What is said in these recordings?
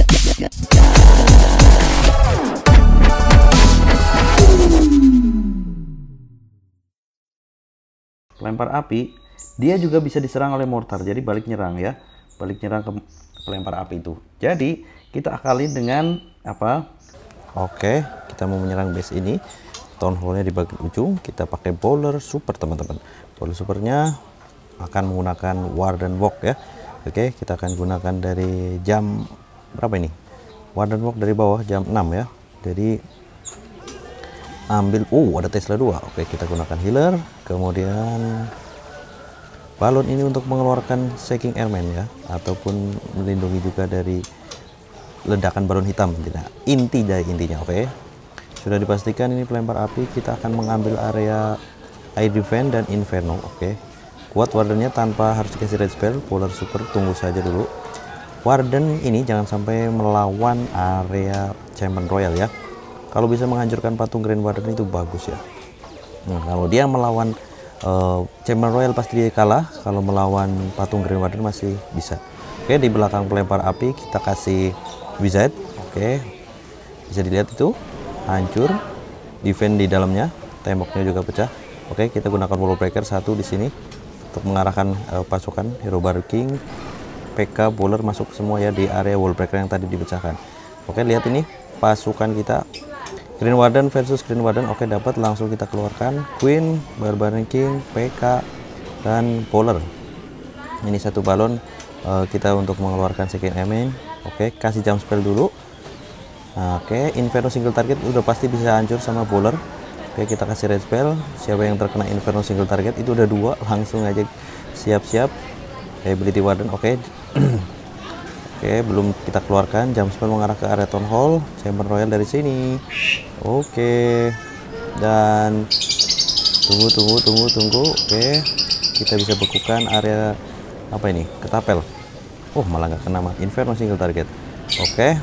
Pelempar api, dia juga bisa diserang oleh mortar, jadi balik nyerang ya, balik nyerang ke pelempar api itu. Jadi kita akali dengan apa? Oke, kita mau menyerang base ini. Town hall-nya di bagian ujung, kita pakai bowler super teman-teman. Bowler supernya akan menggunakan Warden Walk ya. Oke, kita akan gunakan dari jam berapa ini? Warden Walk dari bawah jam 6 ya. Jadi ambil, ada Tesla 2. Oke, kita gunakan healer, kemudian balon ini untuk mengeluarkan Shaking Airman ya, ataupun melindungi juga dari ledakan balon hitam. Tidak, inti dari intinya. Oke, sudah dipastikan ini pelempar api, kita akan mengambil area air defense dan inferno. Oke, kuat wardennya tanpa harus dikasih red spell. Polar super tunggu saja dulu. Warden ini jangan sampai melawan area Champion Royal ya. Kalau bisa menghancurkan patung Grand Warden itu bagus ya. Nah, kalau dia melawan Champion Royal pasti dia kalah. Kalau melawan patung Grand Warden masih bisa. Oke, di belakang pelempar api kita kasih wizard. Oke, bisa dilihat itu hancur. Defend di dalamnya, temboknya juga pecah. Oke, kita gunakan wall breaker satu di sini untuk mengarahkan pasukan Hero Barking, PK, bowler masuk semua ya di area wall breaker yang tadi dipecahkan. Oke, lihat ini pasukan kita. Green Warden versus Green Warden. Oke, dapat, langsung kita keluarkan Queen, Barbarian King, PK, dan Polar. Ini satu balon kita untuk mengeluarkan second aiming. Oke, kasih jump spell dulu. Oke, Inferno single target udah pasti bisa hancur sama Polar. Oke, kita kasih red spell. Siapa yang terkena Inferno single target itu udah 2, langsung aja siap-siap. Ability Warden. Oke. Oke, belum kita keluarkan jump spell mengarah ke area Town Hall, Chamber Royal dari sini. Oke, dan tunggu. Oke, kita bisa bekukan area apa ini? Ketapel. Malah nggak kena. Inferno single target. Oke,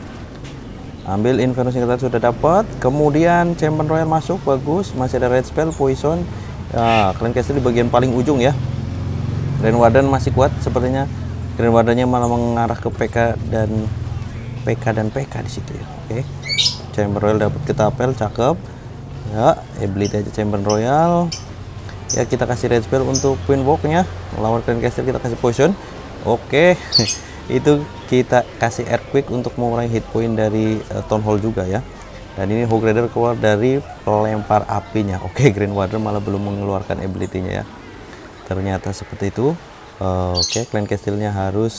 ambil Inferno single target sudah dapat. Kemudian Chamber Royal masuk, bagus. Masih ada red spell, poison. Ya, Clan Castle di bagian paling ujung ya. Grand Warden masih kuat sepertinya. Grand Wardennya malah mengarah ke PK dan PK di situ ya. Oke, Chamber Royal dapat ketapel, cakep ya. Ability aja Chamber Royal ya. Kita kasih red spell untuk Queen Walk-nya melawan Clan Castle, kita kasih poison. Oke, itu kita kasih earthquake untuk mengurangi hit point dari Town Hall juga ya. Dan ini Hog Rider keluar dari pelempar apinya. Oke, Grand Warden malah belum mengeluarkan ability-nya ya. Ternyata seperti itu. Oke, Clan Castle-nya harus,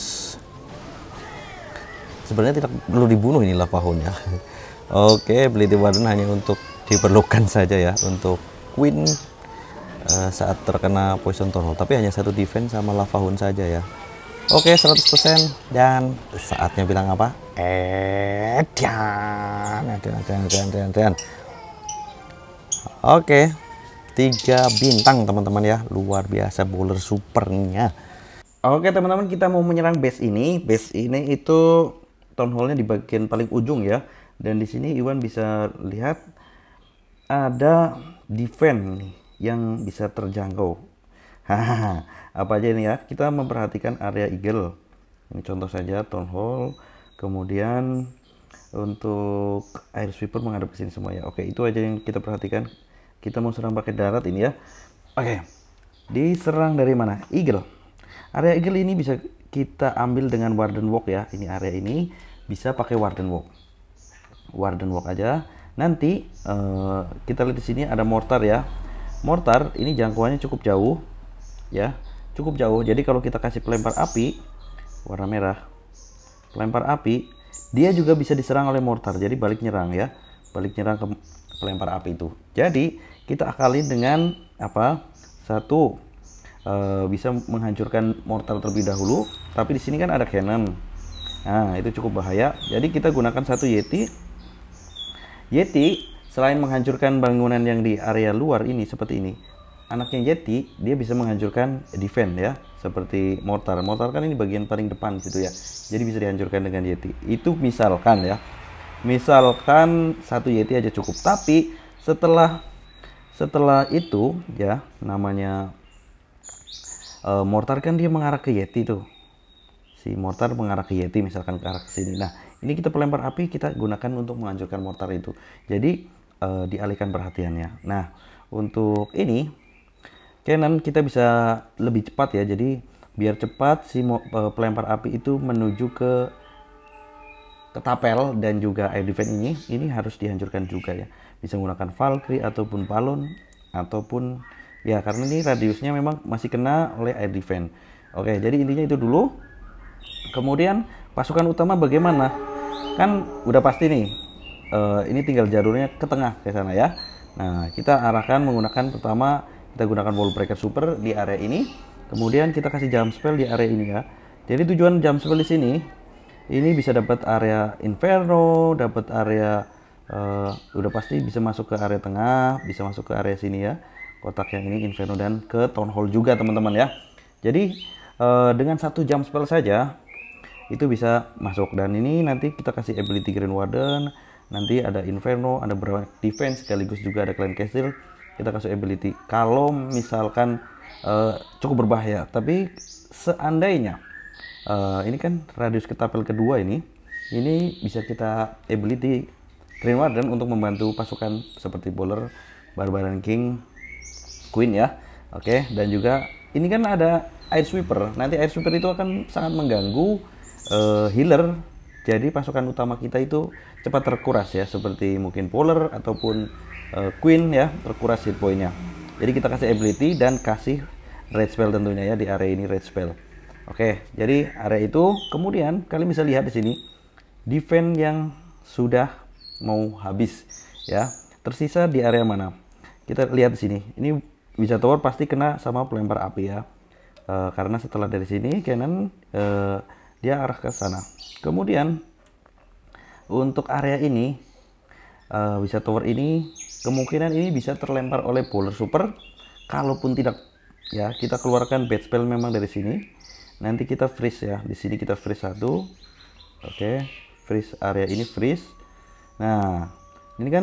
sebenarnya tidak perlu dibunuh ini Lava Hound ya. Oke, Ability Warden hanya untuk diperlukan saja ya untuk Queen saat terkena poison Town Hall, tapi hanya satu defense sama Lava Hound saja ya. Oke, 100%, dan saatnya bilang apa? Oke, 3 bintang teman-teman ya, luar biasa bowler supernya. Oke teman-teman, kita mau menyerang base ini. Base ini itu Town Hall-nya di bagian paling ujung ya. Dan di sini Iwan bisa lihat ada defense nih yang bisa terjangkau. Hahaha, apa aja ini ya? Kita memperhatikan area Eagle. Ini contoh saja Town Hall. Kemudian untuk Air Sweeper menghadap ke sini semua ya. Oke, itu aja yang kita perhatikan. Kita mau serang pakai darat ini ya. Oke, diserang dari mana? Eagle. Area Eagle ini bisa kita ambil dengan Warden Walk ya. Ini area ini bisa pakai Warden Walk. Warden Walk aja. Nanti kita lihat di sini ada mortar ya. Mortar ini jangkauannya cukup jauh ya, cukup jauh. Jadi kalau kita kasih pelempar api warna merah, pelempar api, dia juga bisa diserang oleh mortar. Jadi balik nyerang ya, balik nyerang ke pelempar api itu. Jadi kita akali dengan apa? Satu, bisa menghancurkan mortar terlebih dahulu, tapi di sini kan ada cannon. Nah, itu cukup bahaya. Jadi kita gunakan satu Yeti. Yeti selain menghancurkan bangunan yang di area luar ini seperti ini, anaknya Yeti dia bisa menghancurkan defense ya, seperti mortar. Mortar kan ini bagian paling depan situ ya. Jadi bisa dihancurkan dengan Yeti. Itu misalkan ya. Misalkan satu Yeti aja cukup. Tapi setelah itu ya, namanya mortar kan dia mengarah ke Yeti tuh. si mortar mengarah ke Yeti, misalkan ke arah sini. Nah, ini kita pelempar api, kita gunakan untuk menghancurkan mortar itu. Jadi dialihkan perhatiannya. Nah, untuk ini cannon kita bisa lebih cepat ya. Jadi biar cepat si pelempar api itu menuju ke tapel dan juga air defense ini harus dihancurkan juga ya. Bisa menggunakan Valkyrie ataupun balon ataupun ya, karena ini radiusnya memang masih kena oleh air defense. Oke, jadi intinya itu dulu. Kemudian pasukan utama bagaimana? Kan udah pasti nih. Ini tinggal jalurnya ke tengah ke sana ya. Nah, kita arahkan menggunakan pertama kita gunakan wall breaker super di area ini. Kemudian kita kasih jump spell di area ini ya. Jadi tujuan jump spell di sini ini bisa dapat area inferno, dapat area udah pasti bisa masuk ke area tengah, bisa masuk ke area sini ya. Kotak yang ini inferno dan ke town hall juga teman-teman ya. Jadi dengan satu jump spell saja itu bisa masuk, dan ini nanti kita kasih ability Grand Warden, nanti ada inferno, ada berapa defense, sekaligus juga ada clan castle. Kita kasih ability kalau misalkan cukup berbahaya. Tapi seandainya ini kan radius ketapel kedua ini bisa kita ability Grand Warden untuk membantu pasukan seperti Bowler, Barbarian King, Queen ya. Oke, dan juga ini kan ada Air Sweeper. Nanti Air Sweeper itu akan sangat mengganggu healer. Jadi pasukan utama kita itu cepat terkuras ya, seperti mungkin Bowler ataupun Queen ya, terkuras hit point-nya. Jadi kita kasih ability dan kasih red spell tentunya ya di area ini, red spell. Oke, jadi area itu kemudian kalian bisa lihat di sini defense yang sudah mau habis ya. Tersisa di area mana? Kita lihat di sini. Ini bisa tower pasti kena sama pelempar api ya. Karena setelah dari sini cannon dia arah ke sana. Kemudian untuk area ini bisa tower ini kemungkinan ini bisa terlempar oleh Bowler Super. Kalaupun tidak ya, kita keluarkan bad spell memang dari sini. Nanti kita freeze ya. Di sini kita freeze satu. Oke, freeze area ini freeze. Nah, ini kan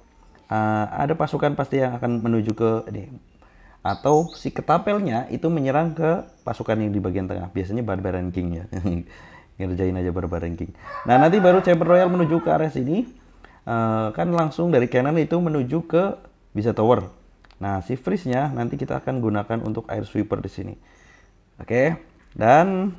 ada pasukan pasti yang akan menuju ke ini. Atau si ketapelnya itu menyerang ke pasukan yang di bagian tengah. Biasanya Barbarian King ya. Ngerjain aja Barbarian King. Nah, nanti baru Chamber Royal menuju ke area sini. Kan langsung dari cannon itu menuju ke bisa tower. Nah, si freeze-nya nanti kita akan gunakan untuk air sweeper di sini. Oke. Dan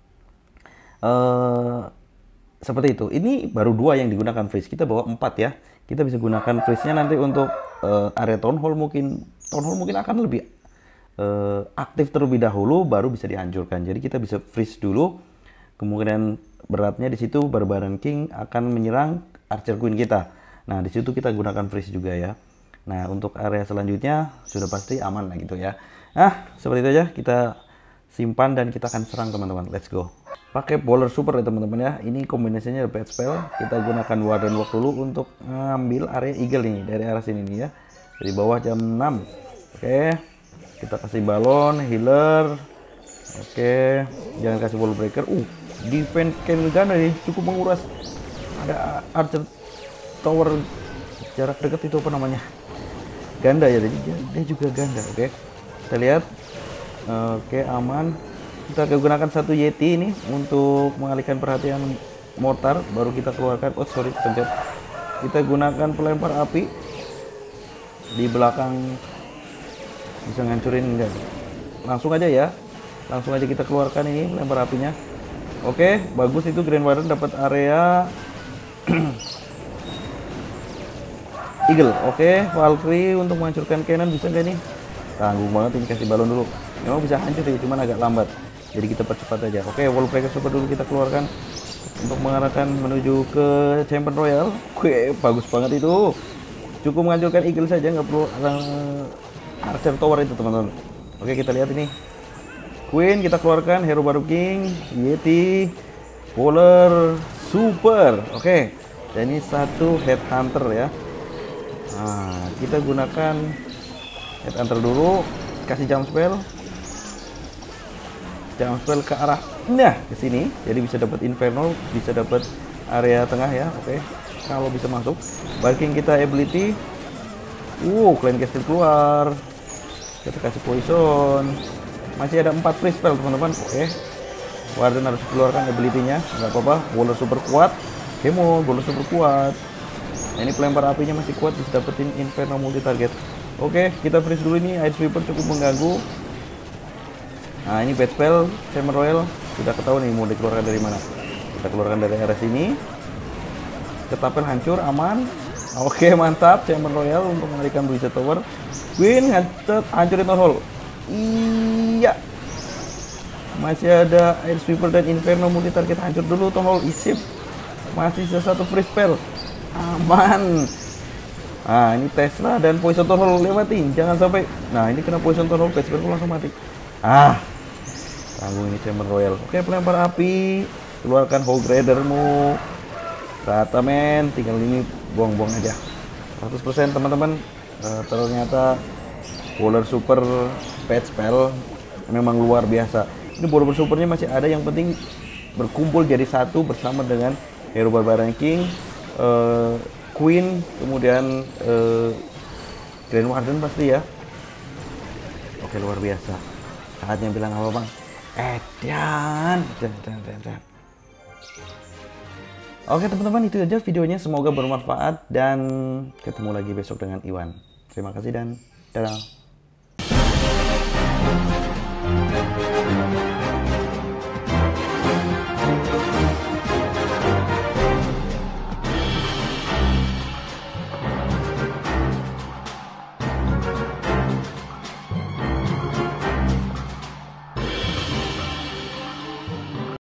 seperti itu. Ini baru 2 yang digunakan freeze. Kita bawa 4 ya. Kita bisa gunakan freeze-nya nanti untuk area town hall mungkin. Town hall mungkin akan lebih aktif terlebih dahulu baru bisa dihancurkan. Jadi kita bisa freeze dulu. Kemungkinan beratnya di situ Barbarian King akan menyerang Archer Queen kita. Nah, di situ kita gunakan freeze juga ya. Nah, untuk area selanjutnya sudah pasti aman lah gitu ya. Nah, seperti itu aja, kita simpan dan kita akan serang teman-teman. Let's go. Pakai Bowler Super ya teman-teman ya. Ini kombinasinya bad spell. Kita gunakan Warden Walk dulu untuk ngambil area Eagle ini dari arah sini nih ya. Dari bawah jam 6. Oke. Kita kasih balon, healer. Oke. Jangan kasih wall breaker. Defense cannon ganda nih cukup menguras. Ada Archer Tower jarak dekat itu apa namanya? Ganda ya, dia juga ganda. Oke. Kita lihat. Oke, aman. Kita gunakan satu Yeti ini untuk mengalihkan perhatian mortar, baru kita keluarkan. Oh sorry, pencet. Kita gunakan pelempar api di belakang, bisa ngancurin enggak? Langsung aja ya, langsung aja kita keluarkan ini pelempar apinya. Oke, bagus itu Grand Warden dapat area Eagle. Oke, Valkyrie untuk menghancurkan cannon bisa nggak nih? Tanggung banget ini, kasih balon dulu. Memang bisa hancur sih, cuman agak lambat. Jadi kita percepat aja. Oke, wall breaker super dulu kita keluarkan untuk mengarahkan menuju ke Chamber Royal. Oke, bagus banget itu. Cukup menghancurkan Eagle saja, nggak perlu Archer Tower itu teman-teman. Oke, kita lihat ini. Queen kita keluarkan, hero baru King, Yeti, Bowler Super. Oke, dan ini satu Headhunter ya. Nah, kita gunakan Headhunter dulu, kasih jump spell. Jump spell ke arah ke sini, jadi bisa dapat Inferno, bisa dapat area tengah ya. Oke, kalau bisa masuk, Barking kita ability. Clan Castle keluar. Kita kasih poison. Masih ada 4 free spell teman-teman. Oke. Warden harus keluarkan ability-nya, nggak apa-apa. Bowler super kuat, Demon, bowler super kuat. Nah, ini pelempar apinya masih kuat, bisa dapetin Inferno multi target. Oke, kita freeze dulu ini. Ice Sweeper cukup mengganggu. Nah, ini bad spell, Chamber Royal sudah ketahuan nih mau dikeluarkan dari mana. Kita keluarkan dari area sini. Ketapel hancur, aman. Oke, mantap. Chamber Royal untuk menarikan Blizzard Tower. Queen hancurin Town Hall. Iya. Masih ada Air Sweeper dan Inferno multi target, hancur dulu Town Hall. Isip. Masih sisa satu free spell. Aman. Nah, ini Tesla dan Poison Town Hall lewatin. Jangan sampai. Nah, ini kena Poison Town Hall, Vesper langsung mati. Tanggung ini Chamber Royal. Oke, pelempar api. Keluarkan Hog Ridermu. Rata men, tinggal ini buang-buang aja. 100% teman-teman. Ternyata Bowler Super Pet Spell memang luar biasa. Ini Bowler Supernya masih ada, yang penting berkumpul jadi satu bersama dengan Hero Barbarian King, Queen, kemudian Grand Warden pasti ya. Oke, luar biasa. Saatnya bilang apa bang? Dan. Oke teman-teman, itu aja videonya. Semoga bermanfaat dan ketemu lagi besok dengan Iwan. Terima kasih dan dadah.